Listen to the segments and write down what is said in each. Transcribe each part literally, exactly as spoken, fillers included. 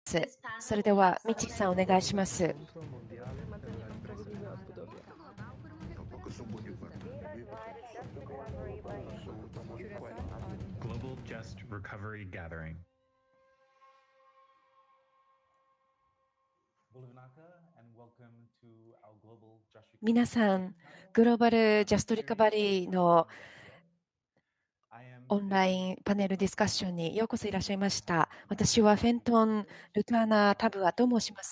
それでは、みちさんお願いします。 Global Just Recovery Gathering. 皆さん、グローバルジャストリカバリーのオンラインパネルディスカッションにようこそいらっしゃいました。私はフェントン・ルトアナ・タブアと申します。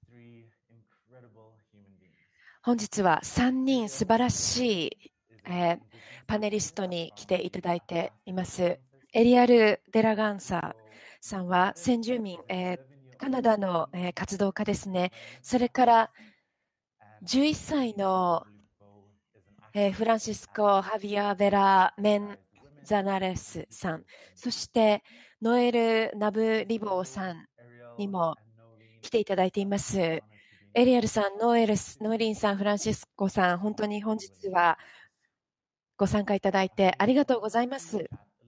本日はさんにん素晴らしい、えーパネリストに来ていただいています。エリアル・デラガンサさんは先住民、えーカナダの、えー活動家ですね。それからじゅういっさいの、えーフランシスコ・ハビア・ベラ・メンザナレスさん、そしてノエル・ナブリボーさんにも来ていただいています。エリアルさん、ノエルス、ノエリンさん、フランシスコさん、本当に本日はご参加いただいてありがとうございます。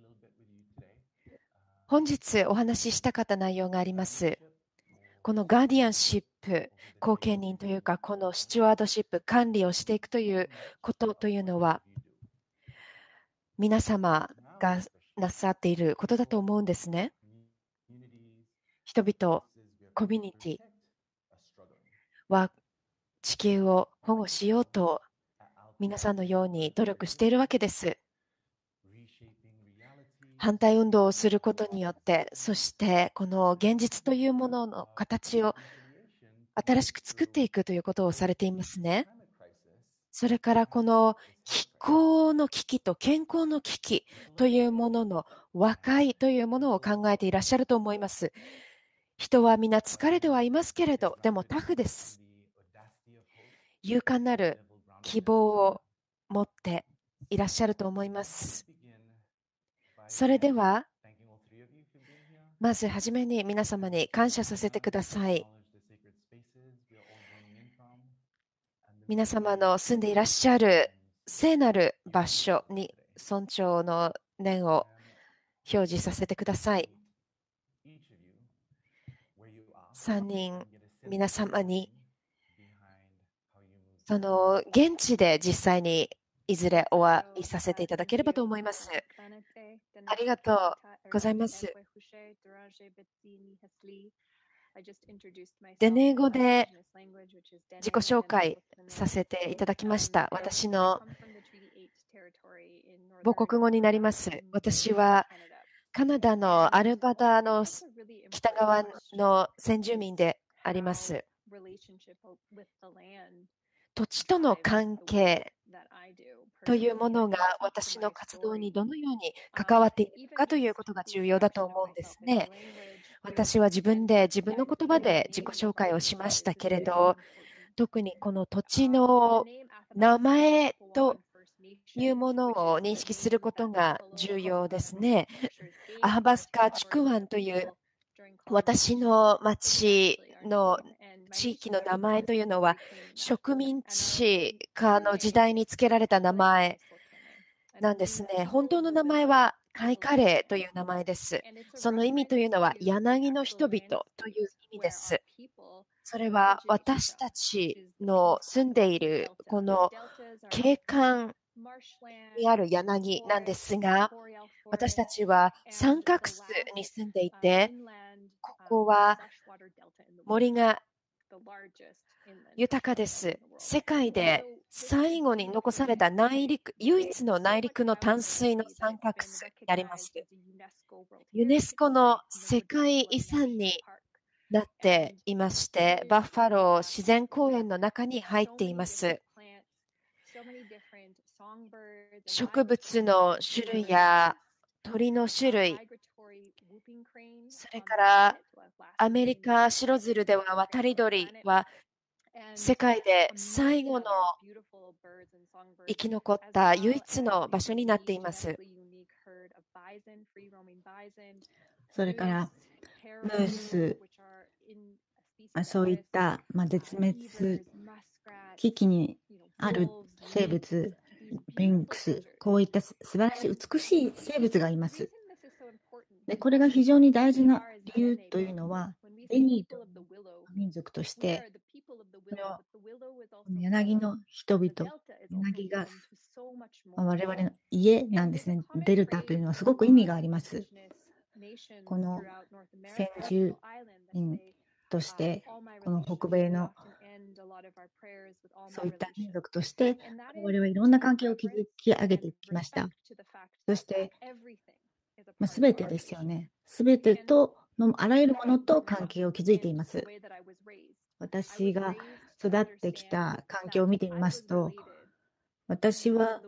本日お話ししたかった内容があります。このガーディアンシップ、後見人というか、このスチュワードシップ、管理をしていくということというのは、皆様がなさっていることだと思うんですね。人々、コミュニティは地球を保護しようと皆さんのように努力しているわけです。反対運動をすることによって、そしてこの現実というものの形を新しく作っていくということをされていますね。それからこの気候の危機と健康の危機というものの和解というものを考えていらっしゃると思います。人は皆疲れてはいますけれど、でもタフです。勇敢なる希望を持っていらっしゃると思います。それでは、まずはじめに皆様に感謝させてください。皆様の住んでいらっしゃる聖なる場所に尊重の念を表示させてください。さんにん皆様にその現地で実際にいずれお会いさせていただければと思います。ありがとうございます。デネー語で自己紹介させていただきました。私の母国語になります。私はカナダのアルバダの北側の先住民であります。土地との関係というものが私の活動にどのように関わっているのかということが重要だと思うんですね。私は自分で自分の言葉で自己紹介をしましたけれど、特にこの土地の名前というものを認識することが重要ですね。アハバスカ・チクワンという私の町の地域の名前というのは植民地化の時代につけられた名前なんですね。本当の名前はカイカレーという名前です。その意味というのは柳の人々という意味です。それは私たちの住んでいるこの景観にある柳なんですが、私たちは三角州に住んでいて、ここは森が豊かです。世界で最後に残された内陸、唯一の内陸の淡水の三角州になります。ユネスコの世界遺産になっていまして、バッファロー自然公園の中に入っています。植物の種類や鳥の種類、それからアメリカ白鶴では渡り鳥は世界で最後の生き残った唯一の場所になっています。 それからムース、そういった、まあ、絶滅危機にある生物、リンクス、こういった素晴らしい美しい生物がいます。で、これが非常に大事な理由というのは、 ベニーという民族として、これをこの柳の人々、柳がまあ我々の家なんですね。デルタというのはすごく意味があります。この先住民として、この北米のそういった民族として、我々はいろんな関係を築き上げてきました。そして、まあ、全てですよね。全てとのあらゆるものと関係を築いています。私が育ってきた環境を見てみますと、私は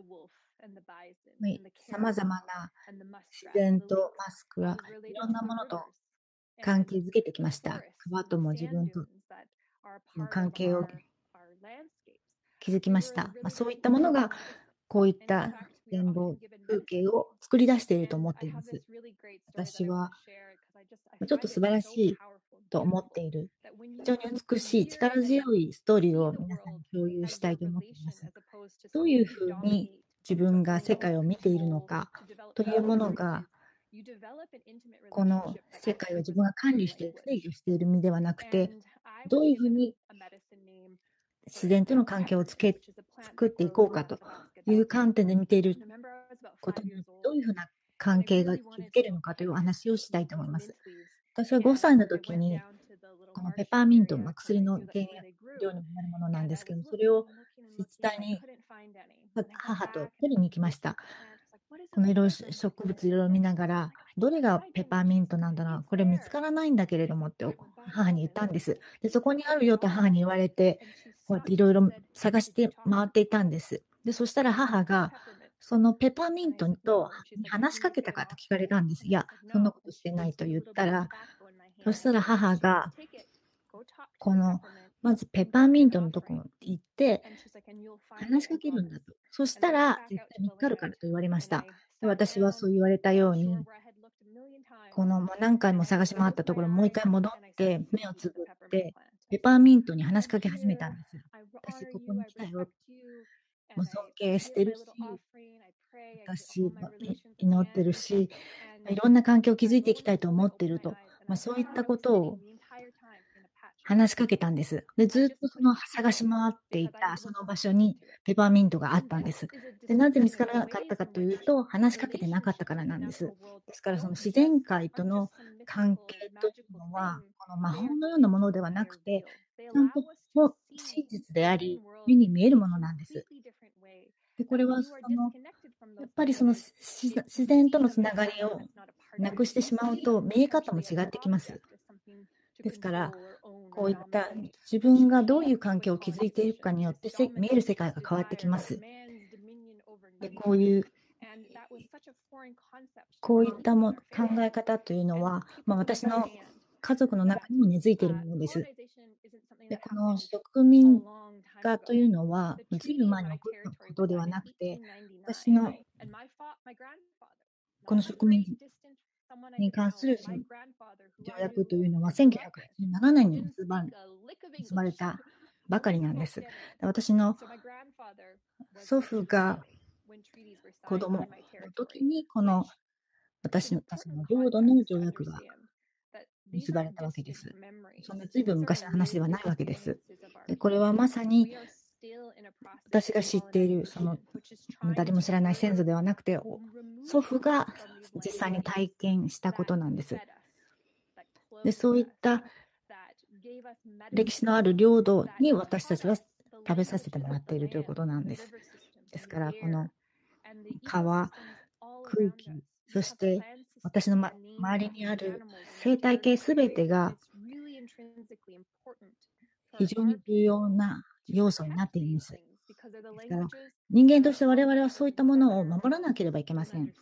さまざまな自然とマスクラ、いろんなものと関係づけてきました。川とも自分との関係を築きました。まあ、そういったものがこういった全貌、風景を作り出していると思っています。私はちょっと素晴らしいと思っている、非常に美しい、力強いストーリーを皆さんに共有したいと思っています。どういうふうに自分が世界を見ているのかというものが、この世界を自分が管理している、制御している身ではなくて、どういうふうに自然との関係をつけ作っていこうかという観点で見ていることによって、どういうふうな関係が築けるのかというお話をしたいと思います。私はごさいの時に、このペパーミント、まあ、薬の原料になるものなんですけど、それを自治体に母と取りに行きました。このいろいろ植物いろいろ見ながら、どれがペパーミントなんだろう、これ見つからないんだけれどもって母に言ったんです。で、そこにあるよと母に言われて、こうやっていろいろ探して回っていたんです。で、そしたら母が、そのペパーミントと話しかけたかと聞かれたんです。いや、そんなことしてないと言ったら、そしたら母が、この、まずペパーミントのところに行って、話しかけるんだと。そしたら、絶対見つかるからと言われました。で、私はそう言われたように、このもう何回も探し回ったところ、もう一回戻って、目をつぶって、ペパーミントに話しかけ始めたんです。私、ここに来たよ。もう尊敬してるし、私、祈ってるし、いろんな関係を築いていきたいと思っていると、まあ、そういったことを話しかけたんです。で、ずっとその探し回っていたその場所にペパーミントがあったんです。で、なぜ見つからなかったかというと、話しかけてなかったからなんです。ですから、その自然界との関係というのは、この魔法のようなものではなくて、ちゃんと真実であり、目に見えるものなんです。で、これはその、やっぱりその自然とのつながりをなくしてしまうと、見え方も違ってきます。ですから、こういった自分がどういう関係を築いているかによって見える世界が変わってきます。で、こういう、こういったも考え方というのは、まあ、私の家族の中にも根付いているものです。で、この植民化というのは、ずいぶん前に起こったことではなくて、私のこの植民に関するその条約というのはせんきゅうひゃくはちじゅうななねんに結ば結ばれたばかりなんです。私の祖父が子供の時にこの私たちの領土の条約が結ばれたわけです。そんな随分昔の話ではないわけです。で、これはまさに私が知っているその誰も知らない先祖ではなくて、祖父が実際に体験したことなんです。で、そういった歴史のある領土に私たちは食べさせてもらっているということなんです。ですから、この川、空気、そして私の、ま、周りにある生態系すべてが非常に重要な要素になっています。ですから、人間として我々はそういったものを守らなければいけません。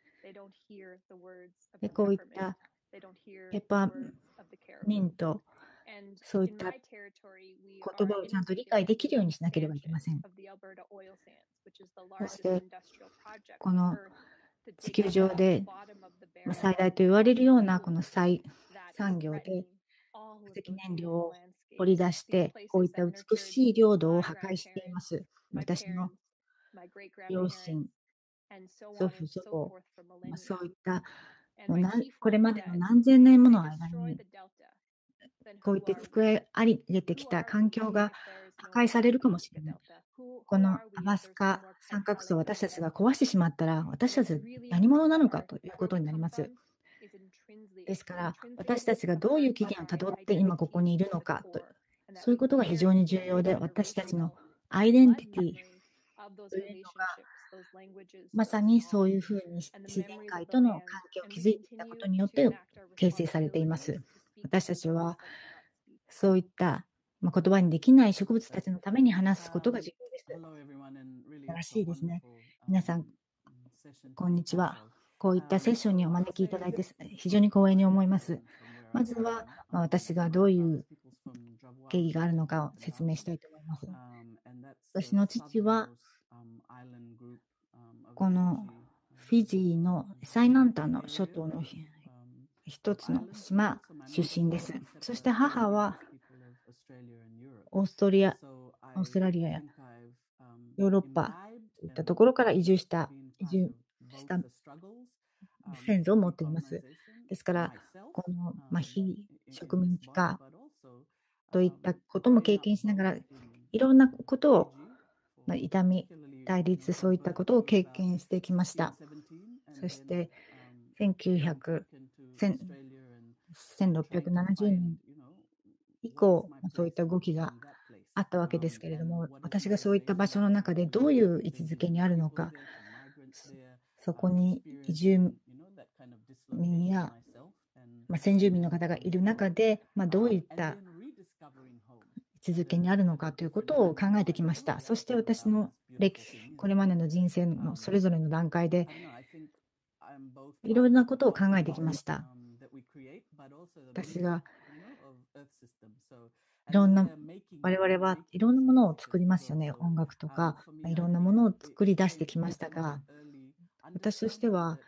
で、こういったペッパーミント、そういった言葉をちゃんと理解できるようにしなければいけません。そして、この地球上で最大と言われるようなこの再産業で化石燃料を掘り出して、こういった美しい領土を破壊しています。私の両親、祖父、祖母、まあ、そういったもうなこれまでの何千年もの間にこういって作り上げてきた環境が破壊されるかもしれない。このアラスカ三角層を私たちが壊してしまったら、私たちは何者なのかということになります。ですから、私たちがどういう起源をたどって今ここにいるのかと、そういうことが非常に重要で、私たちのアイデンティティというのが、まさにそういうふうに自然界との関係を築いてきたことによって形成されています。私たちはそういった、まあ、言葉にできない植物たちのために話すことが重要です。素晴らしいですね。皆さん、こんにちは。こういったセッションにお招きいただいて非常に光栄に思います。まずは、まあ、私がどういう経緯があるのかを説明したいと思います。私の父は、このフィジーの最南端の諸島の一つの島出身です。そして母はオーストリア、オーストラリアやヨーロッパといったところから移住した、移住した先祖を持っています。ですから、この、まあ、非植民地化といったことも経験しながら、いろんなことを、まあ、痛み、対立、そういったことを経験してきました。そして、せんきゅうひゃく、せんろっぴゃくななじゅうねん以降、そういった動きがあったわけですけれども、私がそういった場所の中でどういう位置づけにあるのか、そこに移住民や、まあ、先住民の方がいる中で、まあ、どういった位置づけにあるのかということを考えてきました。そして私の歴史、これまでの人生のそれぞれの段階で、いろいろなことを考えてきました。私がいろんな、我々はいろんなものを作りますよね。音楽とか、いろんなものを作り出してきましたが、私としては、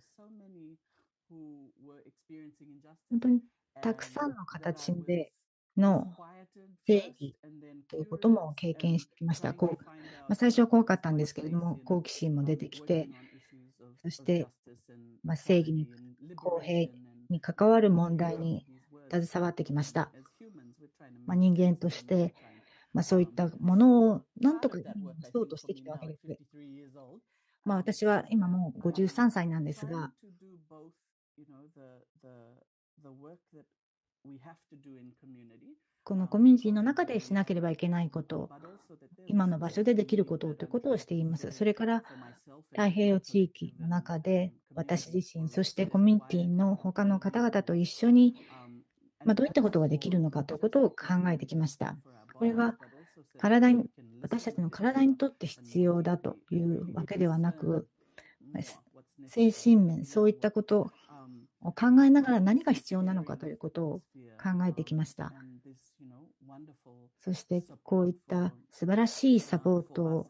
本当にたくさんの形での正義ということも経験してきました。こうまあ、最初は怖かったんですけれども、好奇心も出てきて、そして、まあ、正義に、公平に関わる問題に携わってきました。まあ、人間として、まあ、そういったものを何とかそうとしてきたわけです。まあ、私は今もうごじゅうさんさいなんですが、このコミュニティの中でしなければいけないこと、今の場所でできることということをしています。それから太平洋地域の中で私自身、そしてコミュニティの他の方々と一緒に、まあ、どういったことができるのかということを考えてきました。これは体に、私たちの体にとって必要だというわけではなく、精神面、そういったことを考えながら何が必要なのかということを考えてきました。そしてこういった素晴らしいサポートを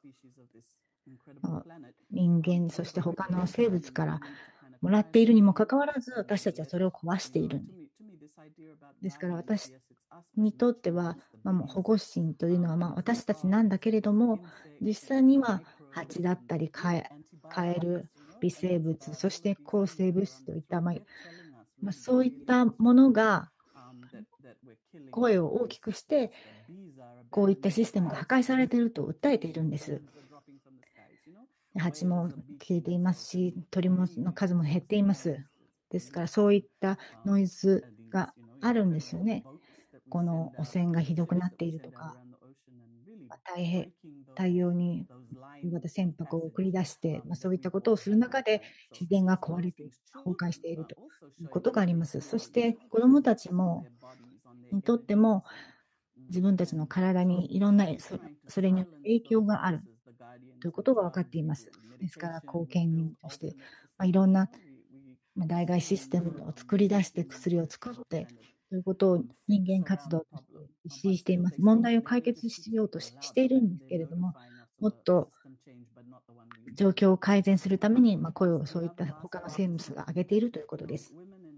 人間、そして他の生物からもらっているにもかかわらず、私たちはそれを壊している。ですから私にとっては、まあ、もう保護神というのはまあ私たちなんだけれども、実際には蜂だったりカエル、微生物、そして抗生物質といった、まあまあ、そういったものが声を大きくして、こういったシステムが破壊されていると訴えているんです。蜂も消えていますし、鳥の数も減っています。ですから、そういったノイズがあるんですよね。この汚染がひどくなっているとか、太平太陽に大型船舶を送り出して、まあ、そういったことをする中で自然が壊れて崩壊しているということがあります。そして子どもたちもにとっても自分たちの体にいろんなそそれによって影響があるということが分かっています。ですから後見人として、まあ、いろんな代替システムを作り出して薬を作ってということを人間活動として実施しています。問題を解決しようとしているんですけれども、もっと状況を改善するために、まあ、声をそういった他の生物が上げているということです。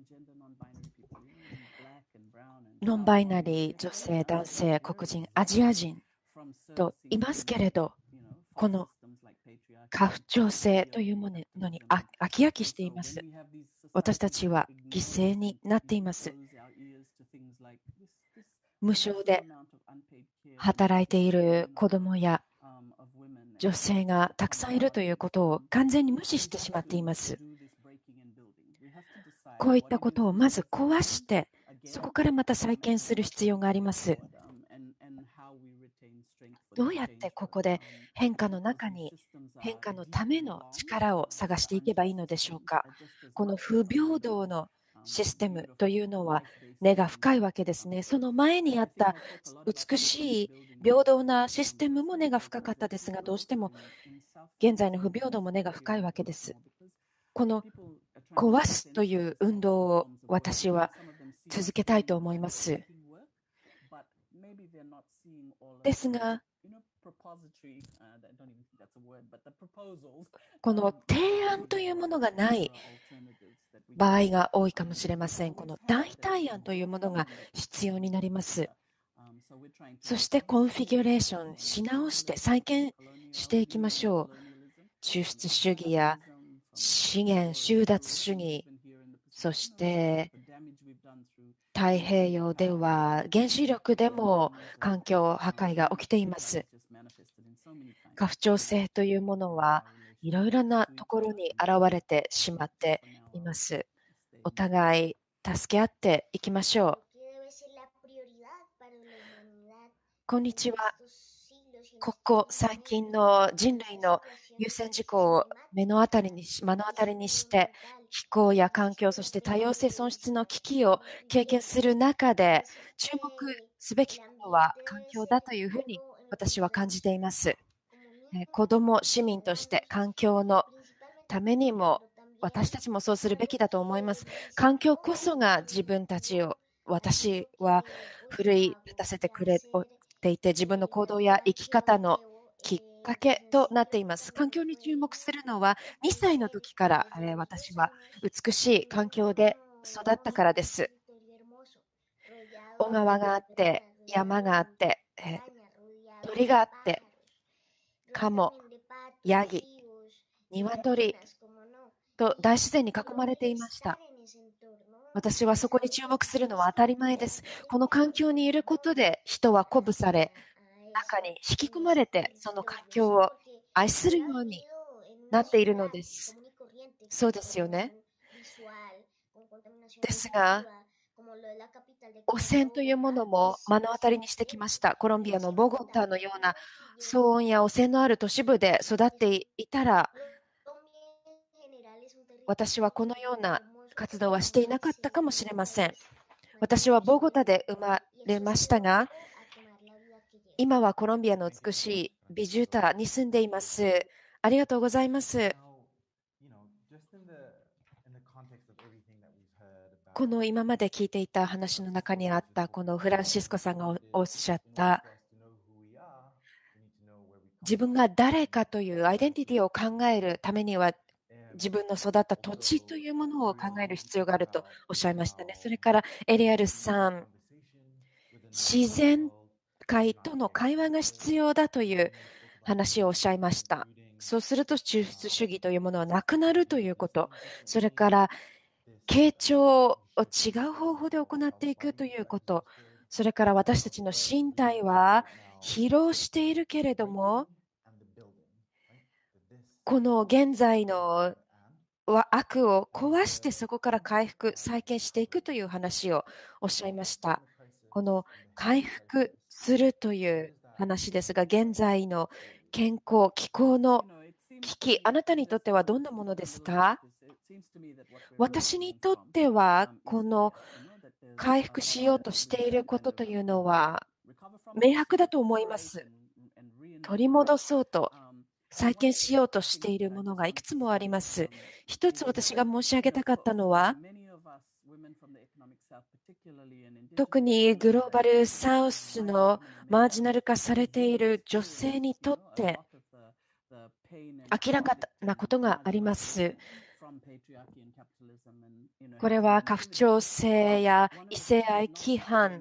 ノンバイナリー、女性、男性、黒人、アジア人といますけれど、この家父長制というものに飽き飽きしています。私たちは犠牲になっています。 無償で働いている子どもや女性がたくさんいるということを完全に無視してしまっています。こういったことをまず壊して、そこからまた再建する必要があります。どうやってここで変化の中に変化のための力を探していけばいいのでしょうか。この不平等のシステムというのは根が深いわけですね。その前にあった美しい平等なシステムも根が深かったですが、どうしても現在の不平等も根が深いわけです。この壊すという運動を私は続けたいと思います。ですが、この提案というものがない場合が多いかもしれません。この代替案というものが必要になります。そしてコンフィギュレーションし直して再建していきましょう。抽出主義や資源収奪主義、そして太平洋では原子力でも環境破壊が起きています。家父長制というものはいろいろなところに現れてしまっています。お互い助け合っていきましょう。こんにちは。ここ最近の人類の優先事項を目の当たりにし、目の当たりにして、気候や環境、そして多様性損失の危機を経験する中で、注目すべきことは環境だというふうに私は感じています。子ども、市民として環境のためにも、私たちもそうするべきだと思います。環境こそが自分たちを、私は奮い立たせてくれていて、自分の行動や生き方のきっかけとなっています。環境に注目するのはにさいの時から、えー、私は美しい環境で育ったからです。小川があって、山があって、えー、鳥があって、カモ、ヤギ、鶏と大自然に囲まれていました。私はそこに注目するのは当たり前です。この環境にいることで人は鼓舞され、中に引き込まれてその環境を愛するようになっているのです。そうですよね。ですが、汚染というものも目の当たりにしてきました。コロンビアのボゴタのような騒音や汚染のある都市部で育っていたら、私はこのような活動はしていなかったかもしれません。私はボゴタで生まれましたが、今はコロンビアの美しいビジュータに住んでいます。ありがとうございます。この今まで聞いていた話の中にあったこのフランシスコさんがおっしゃった自分が誰かというアイデンティティを考えるためには自分の育った土地というものを考える必要があるとおっしゃいましたね。それからエリアルさん、自然界との会話が必要だという話をおっしゃいました。そうすると抽出主義というものはなくなるということ、それから傾聴を違う方法で行っていくということ、それから私たちの身体は疲労しているけれども、この現在の悪を壊してそこから回復、再建していくという話をおっしゃいました。この回復するという話ですが、現在の健康、気候の危機、あなたにとってはどんなものですか？私にとっては、この回復しようとしていることというのは明白だと思います。取り戻そうと、再建しようとしているものがいくつもあります。一つ私が申し上げたかったのは、特にグローバルサウスのマージナル化されている女性にとって明らかなことがあります。これは家父長制や異性愛規範、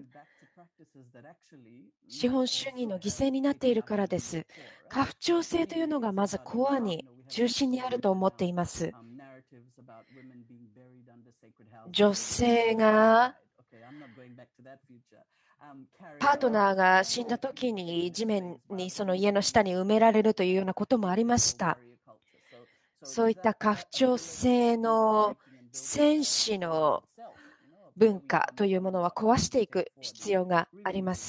資本主義の犠牲になっているからです。家父長制というのがまずコアに中心にあると思っています。女性がパートナーが死んだ時に地面にその家の下に埋められるというようなこともありました。そういった家父長制の戦士の文化というものは壊していく必要があります。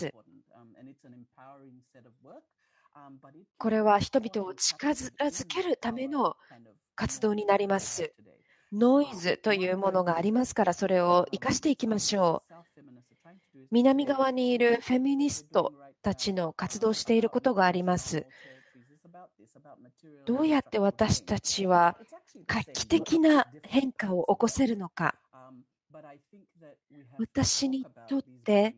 これは人々を近づけるための活動になります。ノイズというものがありますから、それを生かしていきましょう。南側にいるフェミニストたちの活動していることがあります。どうやって私たちは画期的な変化を起こせるのか。私にとって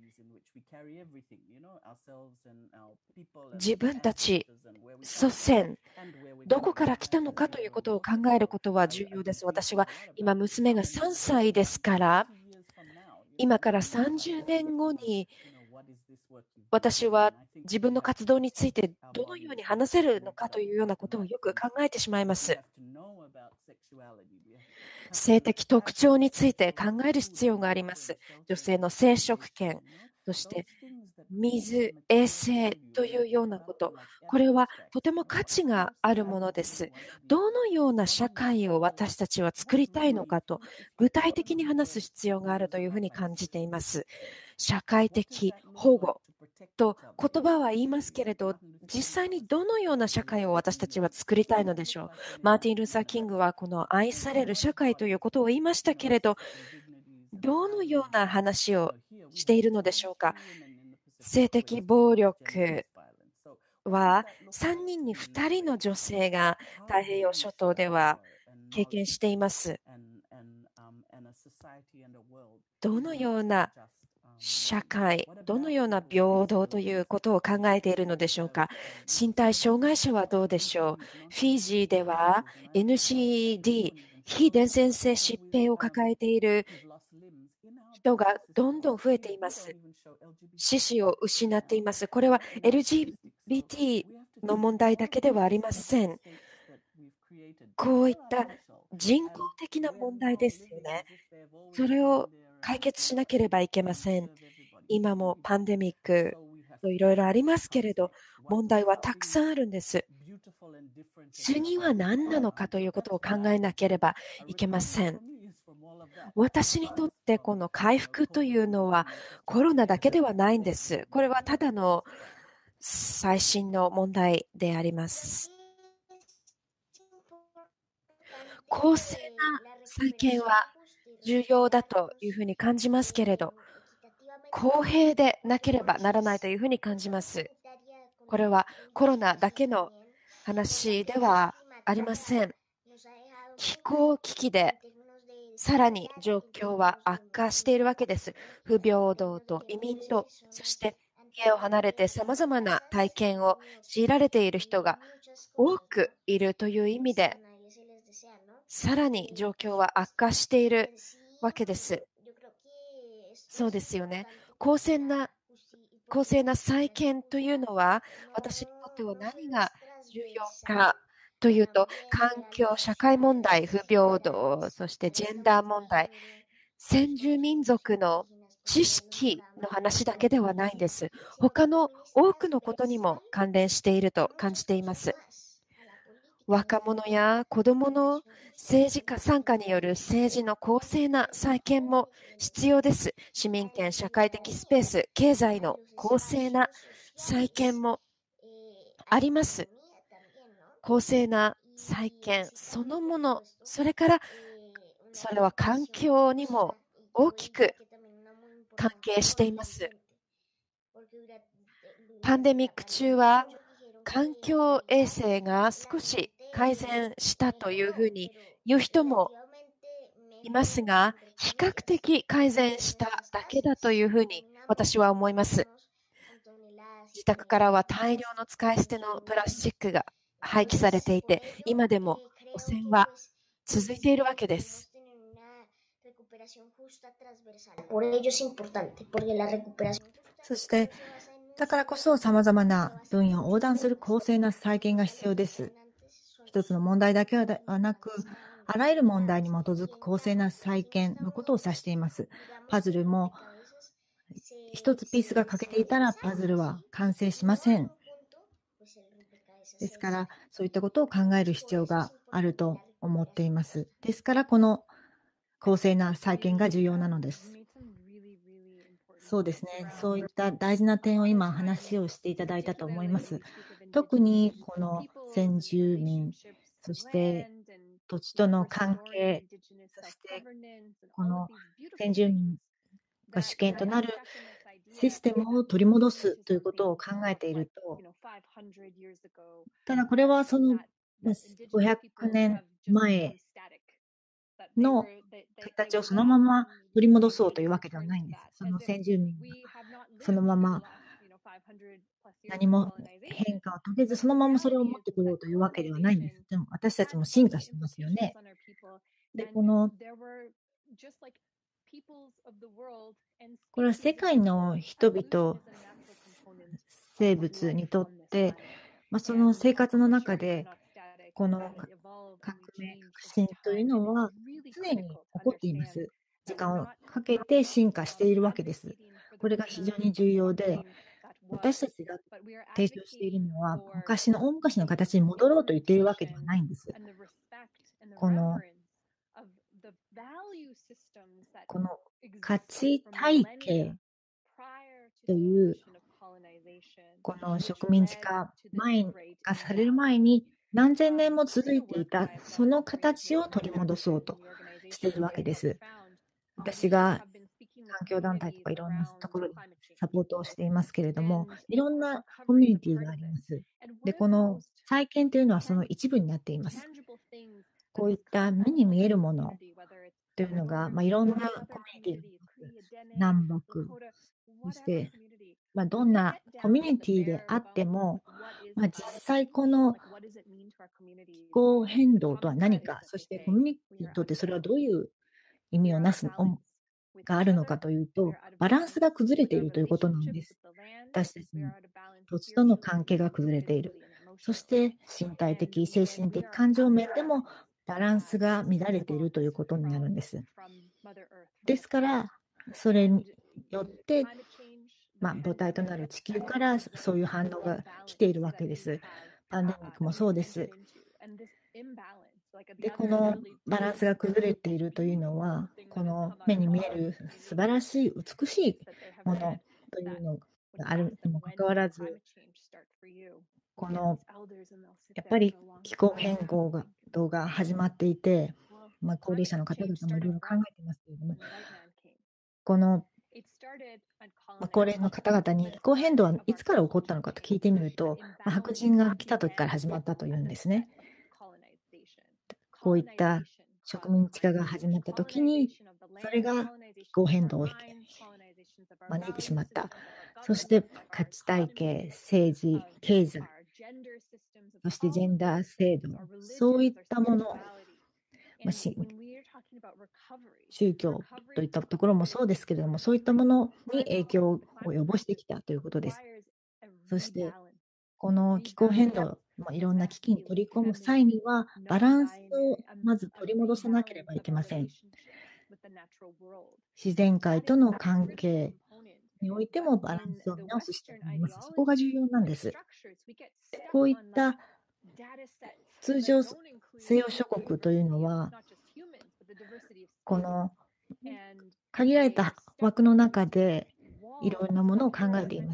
自分たち、祖先、どこから来たのかということを考えることは重要です。私は今娘がさんさいですから、今からさんじゅうねんごに私は自分の活動についてどのように話せるのかというようなことをよく考えてしまいます。性的特徴について考える必要があります。女性の生殖権、そして水、衛生というようなこと、これはとても価値があるものです。どのような社会を私たちは作りたいのかと、具体的に話す必要があるというふうに感じています。社会的保護と言葉は言いますけれど、実際にどのような社会を私たちは作りたいのでしょう。マーティン・ルーサー・キングはこの愛される社会ということを言いましたけれど、どのような話をしているのでしょうか。性的暴力はさんにんにふたりの女性が太平洋諸島では経験しています。どのような社会、どのような平等ということを考えているのでしょうか。身体障害者はどうでしょう。フィジーでは エヌシーディー、非伝染性疾病を抱えている人がどんどん増えています。四肢を失っています。これは エルジービーティー の問題だけではありません。こういった人工的な問題ですよね。それを解決しなければいけません。今もパンデミックといろいろありますけれど、問題はたくさんあるんです。次は何なのかということを考えなければいけません。私にとってこの回復というのはコロナだけではないんです。これはただの最新の問題であります。公正な再建は重要だというふうに感じますけれど、公平でなければならないというふうに感じます。これはコロナだけの話ではありません。気候危機でさらに状況は悪化しているわけです。不平等と移民と、そして家を離れてさまざまな体験を強いられている人が多くいるという意味で、さらに状況は悪化しているわけです。そうですよね。公正な、公正な再建というのは、私にとっては何が重要かというと、環境、社会問題、不平等、そしてジェンダー問題、先住民族の知識の話だけではないんです。他の多くのことにも関連していると感じています。若者や子どもの政治家参加による政治の公正な再建も必要です。市民権、社会的スペース、経済の公正な再建もあります。公正な再建そのもの、それからそれは環境にも大きく関係しています。パンデミック中は環境衛生が少し改善したというふうに言う人もいますが、比較的改善しただけだというふうに私は思います。自宅からは大量の使い捨てのプラスチックが廃棄されていて、今でも汚染は続いているわけです。 そして、だからこそ様々な分野を横断する公正な再建が必要です。一つの問題だけではなく、あらゆる問題に基づく公正な再建のことを指しています。パズルも一つピースが欠けていたらパズルは完成しません。ですから、そういったことを考える必要があると思っています。ですから、この公正な再建が重要なのです。そうですね。そういった大事な点を今話をしていただいたと思います。特にこの先住民、そして土地との関係、そしてこの先住民が主権となるシステムを取り戻すということを考えていると、ただこれはそのごひゃくねんまえの形をそのまま取り戻そうというわけではないんです。その先住民がそのまま何も変化を遂げず、そのままそれを持ってこようというわけではないんです。でも私たちも進化してますよね。で、このこれは世界の人々、生物にとって、まあ、その生活の中で、この革命、革新というのは常に起こっています。時間をかけて進化しているわけです。これが非常に重要で、私たちが提唱しているのは、昔の大昔の形に戻ろうと言っているわけではないんです。このこの価値体系というこの植民地化前がされる前に何千年も続いていたその形を取り戻そうとしているわけです。私が環境団体とかいろんなところでサポートをしていますけれども、いろんなコミュニティがあります。で、この再建というのはその一部になっています。こういった目に見えるものというのが、まあ、いろんなコミュニティがあります。南北、そして、まあ、どんなコミュニティであっても、まあ、実際この気候変動とは何か、そしてコミュニティにとってそれはどういう意味をなすがあるのかというと、バランスが崩れているということなんです。私たちの土地との関係が崩れている。そして身体的、精神的、感情面でもバランスが乱れているということになるんです。ですから、それによって、まあ、母体となる地球からそういう反応が来ているわけです。パンデミックもそうです。で、このバランスが崩れているというのは、この目に見える素晴らしい、美しいものというのがあるにもかかわらず、このやっぱり気候変動が動が始まっていて、まあ、高齢者の方々もいろいろ考えていますけれども、この、まあ、高齢の方々に気候変動はいつから起こったのかと聞いてみると、まあ、白人が来た時から始まったというんですね。こういった植民地化が始まった時に、それが気候変動を招いてしまった。そして価値体系、政治、経済、そしてジェンダー制度、そういったもの、まあ、し宗教といったところもそうですけれども、そういったものに影響を及ぼしてきたということです。そして、この気候変動、まあ、いろんな危機に取り込む際には、バランスをまず取り戻さなければいけません。自然界との関係においてもバランスを見直す必要があります。そこが重要なんです。こういった通常西洋諸国というのは、この限られた枠の中でいろんなものを考えています。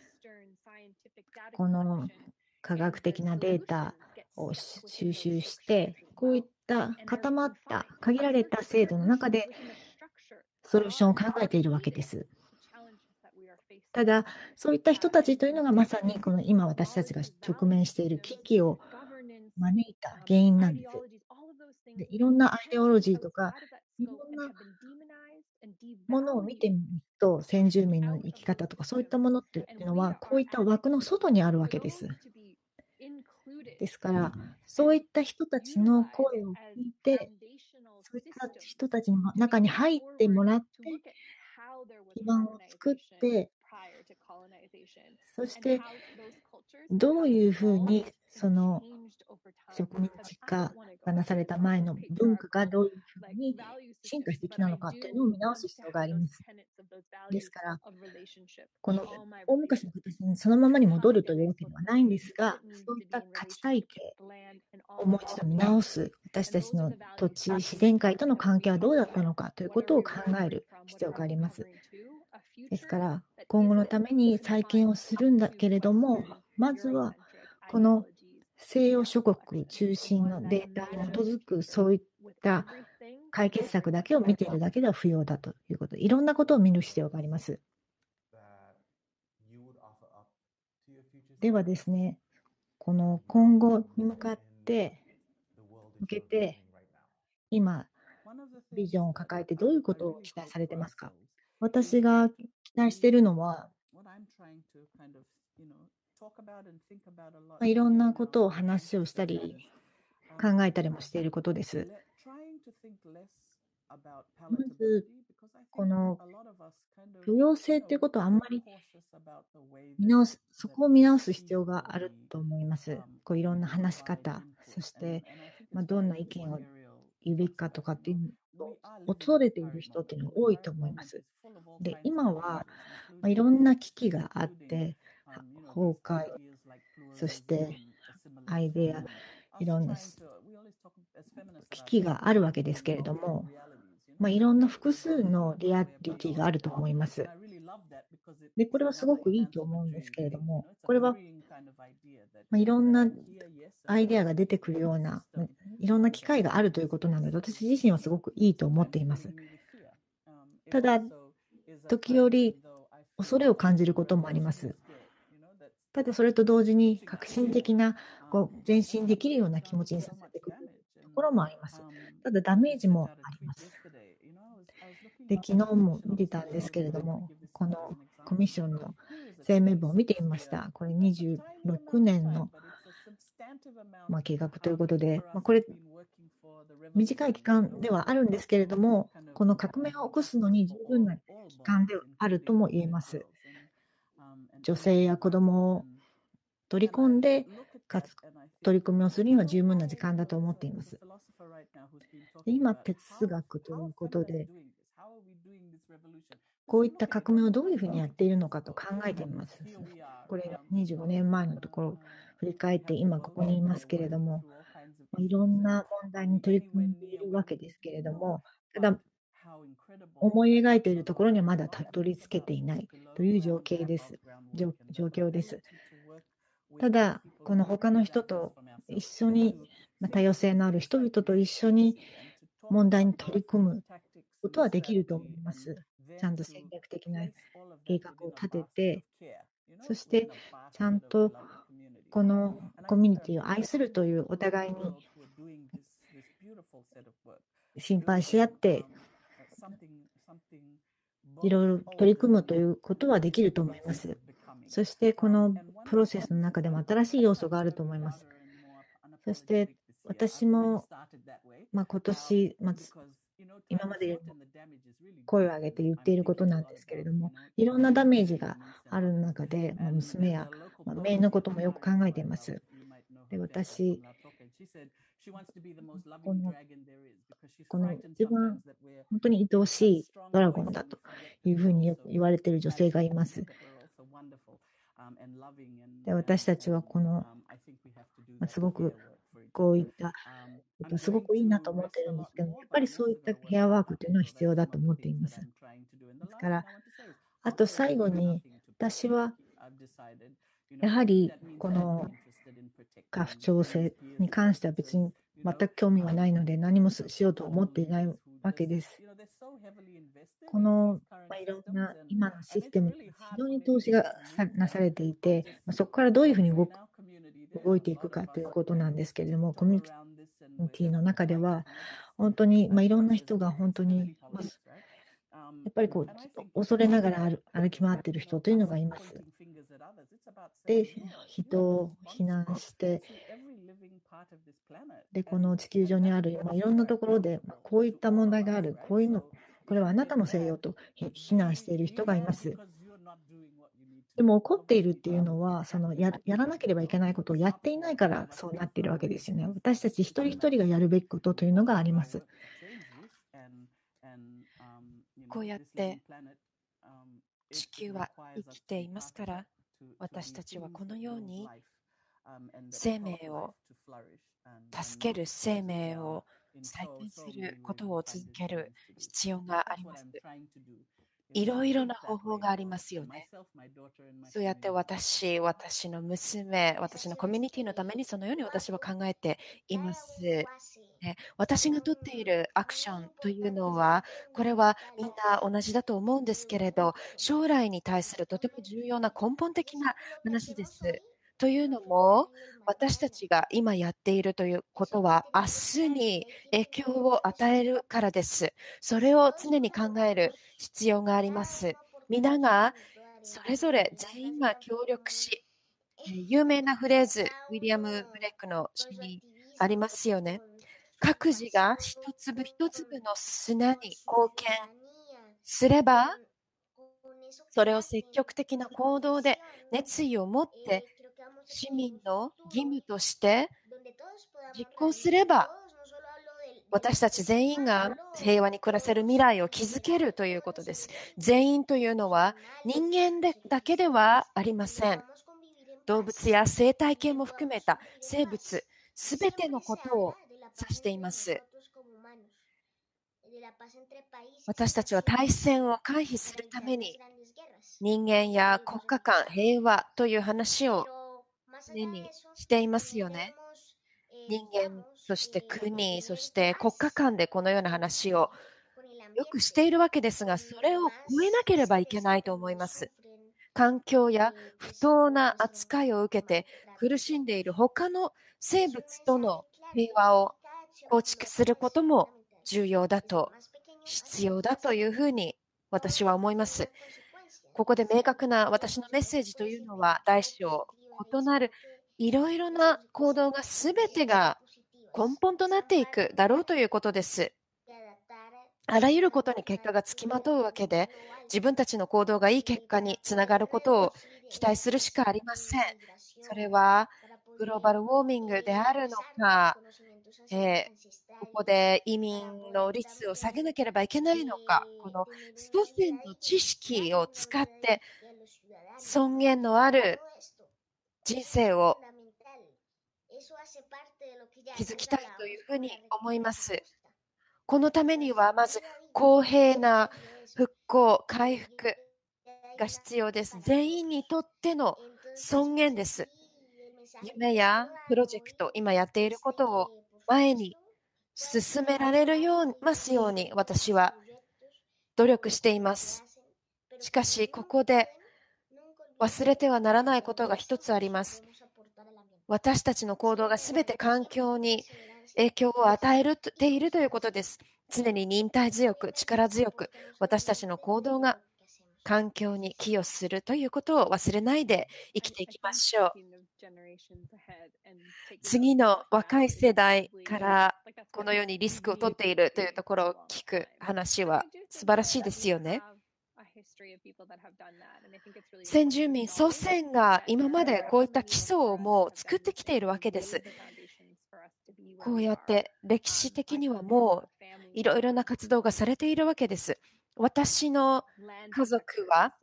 この科学的なデータを収集して、こういった固まった限られた制度の中でソリューションを考えているわけです。ただ、そういった人たちというのがまさにこの今私たちが直面している危機を招いた原因なんです。で、いろんなアイデオロジーとか、いろんなものを見てみると、先住民の生き方とかそういったものっていうのは、こういった枠の外にあるわけです。ですから、そういった人たちの声を聞いて、そういった人たちの中に入ってもらって、基盤を作って、 そしてどういうふうにその植民地化がなされた前の文化がどういうふうに進化してきたのかっていうのを見直す必要があります。ですから、この大昔の形にそのままに戻るというわけではないんですが、そういった価値体系をもう一度見直す、私たちの土地、自然界との関係はどうだったのかということを考える必要があります。ですから、今後のために再建をするんだけれども、まずはこの西洋諸国中心のデータに基づくそういった解決策だけを見ているだけでは不要だということで、いろんなことを見る必要があります。ではですね、この今後に向かって向けて今ビジョンを抱えてどういうことを期待されてますか？私が期待しているのは、まあ、いろんなことを話をしたり考えたりもしていることです。まずこの不要性ということはあんまり見直す、そこを見直す必要があると思います。こういろんな話し方、そして、まあ、どんな意見を言うべきかとかっていうのを恐れている人っていうのが多いと思います。で、今は、まあ、いろんな危機があって、崩壊、そしてアイデア、いろんな危機があるわけですけれども、まあ、いろんな複数のリアリティがあると思います。で、これはすごくいいと思うんですけれども、これは、まあ、いろんなアイデアが出てくるような、いろんな機会があるということなので、私自身はすごくいいと思っています。ただ、時折、恐れを感じることもあります。ただ、それと同時に、革新的な、こう前進できるような気持ちにさせてくれるところもあります。ただ、ダメージもあります。で、昨日も見てたんですけれども、このコミッションの声明文を見ていました。これにじゅうろくねんの、まあ、計画ということで、まあ、これ、短い期間ではあるんですけれども、この革命を起こすのに十分な期間であるとも言えます。女性や子どもを取り込んで、かつ取り組みをするには十分な時間だと思っています。で、今、哲学ということで、こういった革命をどういうふうにやっているのかと考えています。これにじゅうごねんまえのところを振り返って今ここにいますけれども、いろんな問題に取り組んでいるわけですけれども、ただ思い描いているところにはまだたどり着けていないという状況です。状況です。ただ、この他の人と一緒に、まあ、多様性のある人々と一緒に問題に取り組むことはできると思います。ちゃんと戦略的な計画を立てて、そしてちゃんとこのコミュニティを愛するというお互いに心配し合っていろいろ取り組むということはできると思います。そしてこのプロセスの中でも新しい要素があると思います。そして私も、まあ、今年、まあ、今まで声を上げて言っていることなんですけれども、いろんなダメージがある中で、まあ、娘や、まあ、姪のこともよく考えています。で、私、この、この一番本当に愛おしいドラゴンだというふうによく言われている女性がいます。で、私たちはこの、まあ、すごくこういったことすごくいいなと思っているんですけど、やっぱりそういったヘアワークというのは必要だと思っています。ですから、あと最後に、私はやはりこの家父長制に関しては別に全く興味がないので何もしようと思っていないわけです。この、まあ、いろんな今のシステムに非常に投資がなされていて、まあ、そこからどういうふうに動く動いていくかということなんですけれども、コミュニティの中では本当に、まあ、いろんな人が本当に、まあ、やっぱりこう恐れながら歩き回っている人というのがいます。で、人を非難して、で、この地球上にある、まあ、いろんなところで、まあ、こういった問題がある、こういうの、これはあなたのせいよと非難している人がいます。 でも怒っているっていうのは、そのややらなければいけないことをやっていないからそうなっているわけですよね。私たち一人一人がやるべきことというのがあります。 こうやって地球は生きていますから、私たちはこのように生命を助ける生命を再建することを続ける必要があります。いろいろな方法がありますよね。そうやって私、私の娘、私のコミュニティのためにそのように私は考えています。ね、私がとっているアクションというのは、これはみんな同じだと思うんですけれど、将来に対するとても重要な根本的な話です。というのも、私たちが今やっているということは、明日に影響を与えるからです。それを常に考える必要があります。皆がそれぞれ全員が協力し、有名なフレーズ、ウィリアム・ブレイクの詩にありますよね。各自が一粒一粒の砂に貢献すれば、それを積極的な行動で熱意を持って市民の義務として実行すれば、私たち全員が平和に暮らせる未来を築けるということです。全員というのは人間でだけではありません。動物や生態系も含めた生物、すべてのことを指しています。私たちは大戦を回避するために人間や国家間平和という話を常にしていますよね。人間、そして国、そして国家間でこのような話をよくしているわけですが、それを超えなければいけないと思います。環境や不当な扱いを受けて苦しんでいる他の生物との平和を構築することも重要だと、必要だというふうに私は思います。ここで明確な私のメッセージというのは、大小異なるいろいろな行動がすべてが根本となっていくだろうということです。あらゆることに結果がつきまとうわけで、自分たちの行動がいい結果につながることを期待するしかありません。それはグローバルウォーミングであるのか、えー、ここで移民の率を下げなければいけないのか、この祖先の知識を使って尊厳のある人生を築きたいというふうに思います。このためにはまず公平な復興、回復が必要です。全員にとっての尊厳です。夢やプロジェクト、今やっていることを前に進められるようますように私は努力しています。しかし、ここで忘れてはならないことが一つあります。私たちの行動がすべて環境に影響を与えているということです。常に忍耐強く、力強く、私たちの行動が環境に寄与するということを忘れないで生きていきましょう。次の若い世代からこのようにリスクを取っているというところを聞く話は素晴らしいですよね。先住民、祖先が今までこういった基礎をもう作ってきているわけです。こうやって歴史的にはもういろいろな活動がされているわけです。私の家族は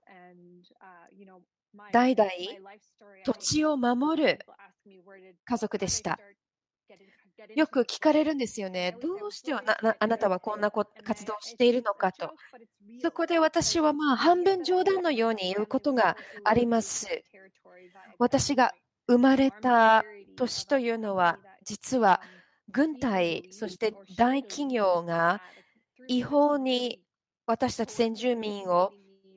代々土地を守る家族でした。よく聞かれるんですよね。どうしてななあなたはこんな活動をしているのかと。そこで私はまあ半分冗談のように言うことがあります。私が生まれた年というのは実は軍隊、そして大企業が違法に私たち先住民を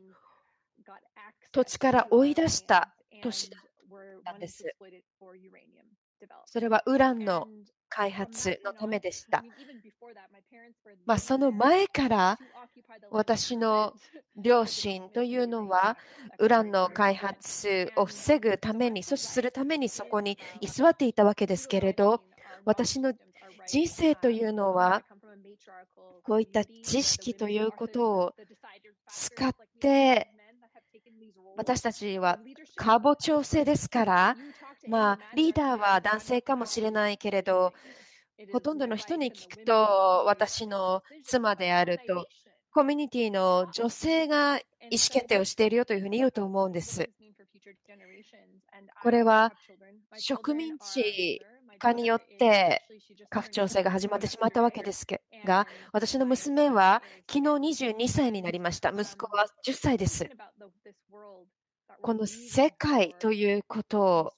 土地から追い出した年だったんです。それはウランの開発のためでした。まあ、その前から私の両親というのはウランの開発を防ぐために、阻止するためにそこに居座っていたわけですけれど、私の人生というのはこういった知識ということを使って私たちは過母調制ですから、まあ、リーダーは男性かもしれないけれど、ほとんどの人に聞くと、私の妻であると、コミュニティの女性が意思決定をしているよというふうに言うと思うんです。これは植民地化によって家父長制が始まってしまったわけですが、私の娘は昨日にじゅうにさいになりました。息子はじゅっさいです。この世界ということを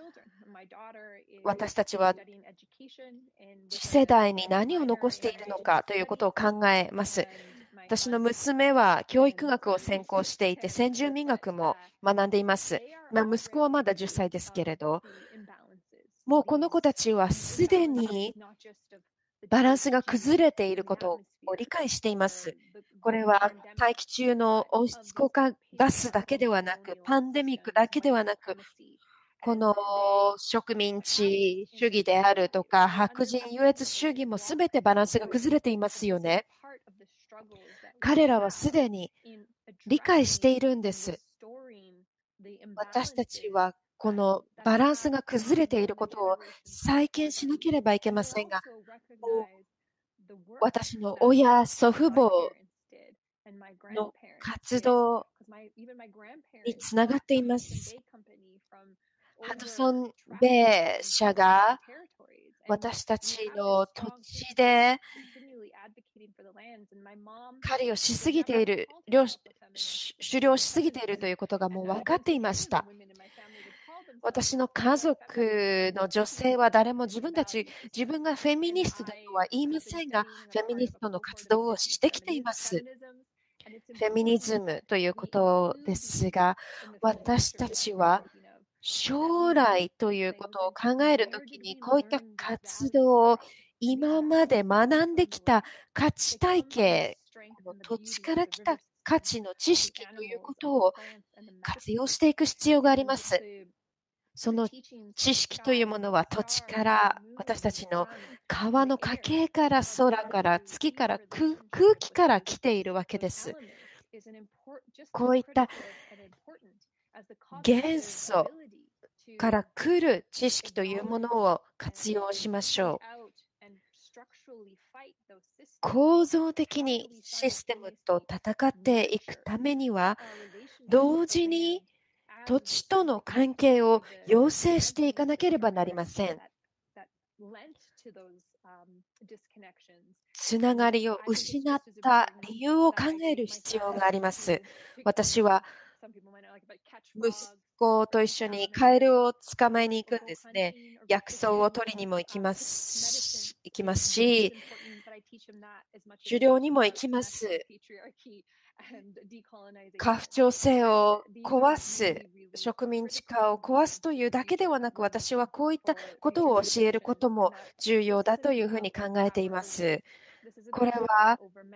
私たちは次世代に何を残しているのかということを考えます。私の娘は教育学を専攻していて、先住民学も学んでいます。まあ、息子はまだじゅっさいですけれど、もうこの子たちはすでにバランスが崩れていることを理解しています。これは大気中の温室効果ガスだけではなく、パンデミックだけではなく、この植民地主義であるとか、白人優越主義もすべてバランスが崩れていますよね。彼らはすでに理解しているんです。私たちはこのバランスが崩れていることを再建しなければいけませんが、私の親、祖父母の活動につながっています。ハドソンベイ社が私たちの土地で狩りをしすぎている、狩猟しすぎているということがもう分かっていました。私の家族の女性は誰も自分たち、自分がフェミニストだとは言いませんが、フェミニストの活動をしてきています。フェミニズムということですが、私たちは将来ということを考えるときに、こういった活動を今まで学んできた価値体系、土地から来た価値の知識ということを活用していく必要があります。その知識というものは土地から、私たちの川の家系から、空から、月から、空気から来ているわけです。こういった元素から来る知識というものを活用しましょう。構造的にシステムと戦っていくためには、同時に土地との関係を養成していかなければなりません。つながりを失った理由を考える必要があります。私は息子と一緒にカエルを捕まえに行くんですね。薬草を取りにも行きます行きますし、狩猟にも行きます。家父長制を壊す、植民地化を壊すというだけではなく、私はこういったことを教えることも重要だというふうに考えています。これは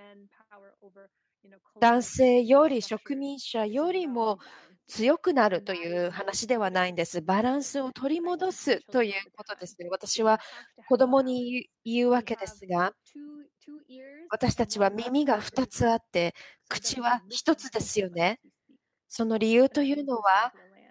男性より植民者よりも強くなるという話ではないんです。バランスを取り戻すということですね。私は子供に言うわけですが、私たちは耳がふたつあって、口はひとつですよね。その理由というのは、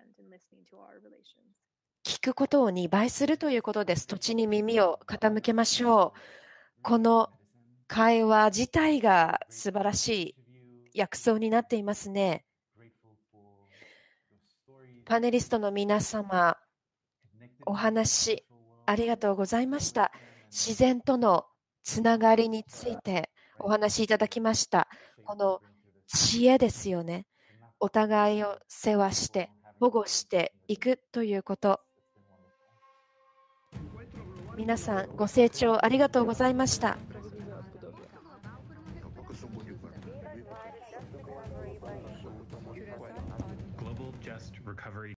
聞くことをにばいするということです。土地に耳を傾けましょう。この会話自体が素晴らしい薬草になっていますね。パネリストの皆様、お話ありがとうございました。自然とのつながりについてお話しいただきました。この知恵ですよね。お互いを世話して、保護していくということ。皆さん、ご清聴ありがとうございました。 Global Just Recovery